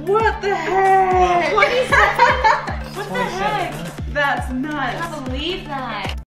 What the heck? 27. What the heck? That's nuts. I can't believe that.